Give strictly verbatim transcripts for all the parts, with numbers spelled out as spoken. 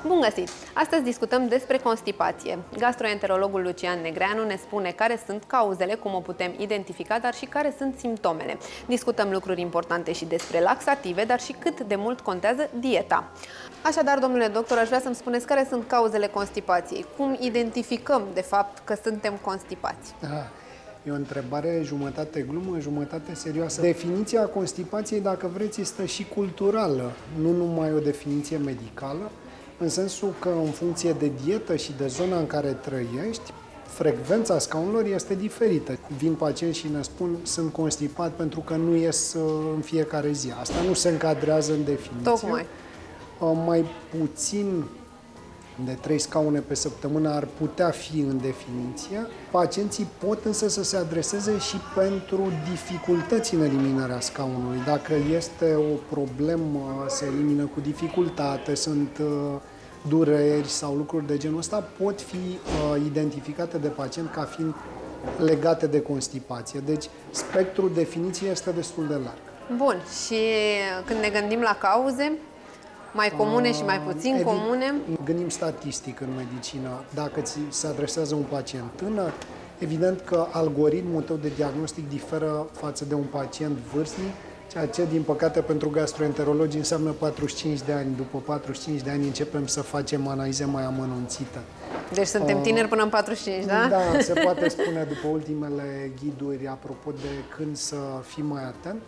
Bun găsit! Astăzi discutăm despre constipație. Gastroenterologul Lucian Negreanu ne spune care sunt cauzele, cum o putem identifica, dar și care sunt simptomele. Discutăm lucruri importante și despre laxative, dar și cât de mult contează dieta. Așadar, domnule doctor, aș vrea să-mi spuneți care sunt cauzele constipației. Cum identificăm, de fapt, că suntem constipați? Aha. E o întrebare jumătate glumă, jumătate serioasă. Definiția constipației, dacă vreți, este și culturală, nu numai o definiție medicală, în sensul că în funcție de dietă și de zona în care trăiești, frecvența scaunelor este diferită. Vin pacienți și ne spun, sunt constipat pentru că nu ies în fiecare zi. Asta nu se încadrează în definiție. Tocmai. Mai puțin de trei scaune pe săptămână ar putea fi în definiție. Pacienții pot însă să se adreseze și pentru dificultăți în eliminarea scaunului. Dacă este o problemă, se elimină cu dificultate, sunt uh, dureri sau lucruri de genul ăsta, pot fi uh, identificate de pacient ca fiind legate de constipație. Deci spectrul definiției este destul de larg. Bun, și când ne gândim la cauze, mai comune și mai puțin Evident, comune? Gândim statistic în medicină. Dacă ți se adresează un pacient tânăr, evident că algoritmul tău de diagnostic diferă față de un pacient vârstnic, ceea ce, din păcate, pentru gastroenterologi înseamnă patruzeci și cinci de ani. După patruzeci și cinci de ani începem să facem analize mai amănunțite. Deci suntem tineri până în patruzeci și cinci, da? Da, se poate spune după ultimele ghiduri apropo de când să fii mai atent.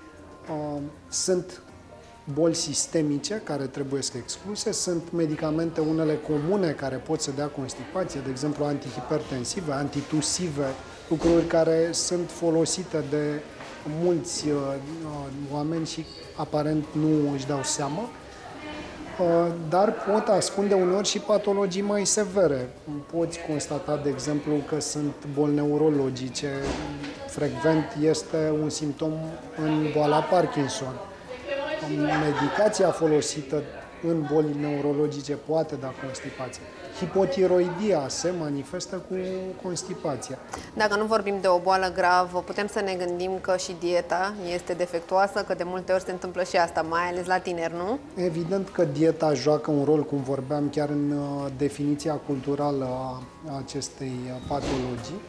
Sunt boli sistemice care trebuie să excluse, sunt medicamente unele comune care pot să dea constipație, de exemplu antihipertensive, antitusive, lucruri care sunt folosite de mulți uh, oameni și aparent nu își dau seama, uh, dar pot ascunde uneori și patologii mai severe. Poți constata, de exemplu, că sunt boli neurologice, frecvent este un simptom în boala Parkinson. Medicația folosită în boli neurologice poate da constipație. Hipotiroidia se manifestă cu constipația. Dacă nu vorbim de o boală gravă, putem să ne gândim că și dieta este defectuoasă, că de multe ori se întâmplă și asta, mai ales la tineri, nu? Evident că dieta joacă un rol, cum vorbeam chiar în definiția culturală a acestei patologii.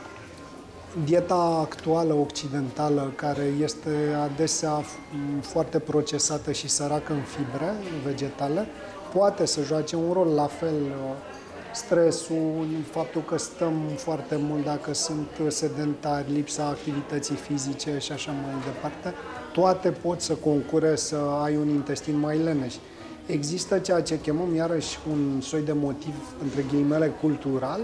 Dieta actuală occidentală, care este adesea foarte procesată și săracă în fibre vegetale, poate să joace un rol. La fel, stresul, faptul că stăm foarte mult, dacă sunt sedentari, lipsa activității fizice și așa mai departe, toate pot să concure să ai un intestin mai leneș. Există ceea ce chemăm iarăși un soi de motiv, între ghilimele, cultural.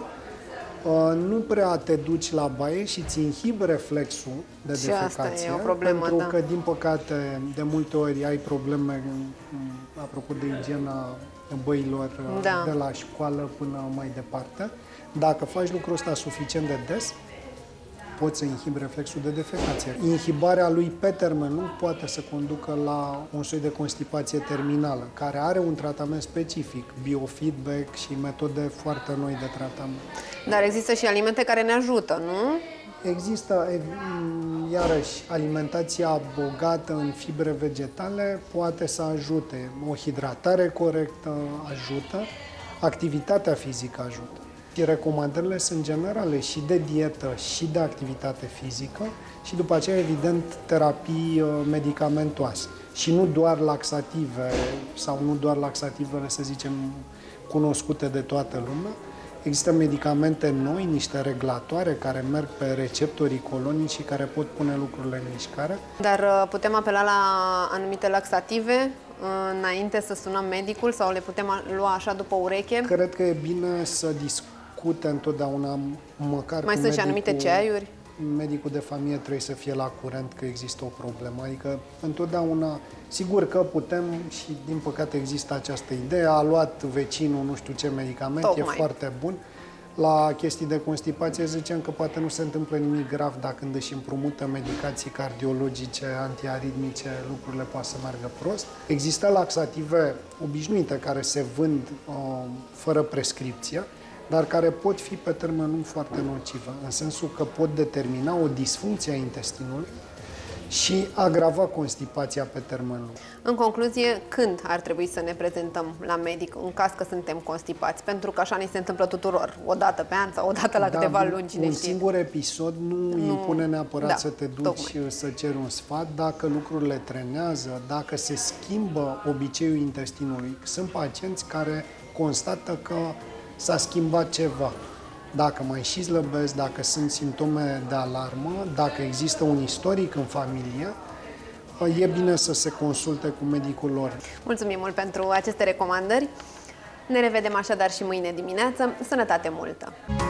Nu prea te duci la baie și ți inhibi reflexul de și defecație, asta e o problemă, pentru da. că, din păcate, de multe ori ai probleme, apropo de igiena băilor, da. de la școală până mai departe. Dacă faci lucrul ăsta suficient de des, poți să inhibi reflexul de defecație. Inhibarea lui pe termen lung poate să conducă la un soi de constipație terminală, care are un tratament specific, biofeedback și metode foarte noi de tratament. Dar există și alimente care ne ajută, nu? Există, iarăși, alimentația bogată în fibre vegetale poate să ajute. O hidratare corectă ajută, activitatea fizică ajută. Și recomandările sunt generale și de dietă și de activitate fizică și după aceea, evident, terapii medicamentoase. Și nu doar laxative sau nu doar laxativele, să zicem, cunoscute de toată lumea. Există medicamente noi, niște reglatoare care merg pe receptorii colonici și care pot pune lucrurile în mișcare. Dar putem apela la anumite laxative înainte să sunăm medicul sau le putem lua așa după ureche? Cred că e bine să discute întotdeauna, măcar Mai cu sunt și medicul, anumite ceaiuri? Medicul de familie trebuie să fie la curent că există o problemă. Adică întotdeauna, sigur că putem și din păcate există această idee, a luat vecinul nu știu ce medicament, Tocmai. E foarte bun. La chestii de constipație zicem că poate nu se întâmplă nimic grav, dar când își împrumută medicații cardiologice, antiaritmice, lucrurile poate să meargă prost. Există laxative obișnuite care se vând uh, fără prescripție, dar care pot fi pe termen lung foarte nocive, în sensul că pot determina o disfuncție a intestinului și agrava constipația pe termen lung. În concluzie, când ar trebui să ne prezentăm la medic în caz că suntem constipați? Pentru că așa ni se întâmplă tuturor, o dată pe an sau o dată la Da, câteva luni, cine un știe. singur episod nu, nu impune neapărat da, să te duci tocmai. să ceri un sfat. Dacă lucrurile trenează, dacă se schimbă obiceiul intestinului, sunt pacienți care constată că s-a schimbat ceva. Dacă mai și slăbesc, dacă sunt simptome de alarmă, dacă există un istoric în familie, e bine să se consulte cu medicul lor. Mulțumim mult pentru aceste recomandări. Ne revedem așadar și mâine dimineață. Sănătate multă!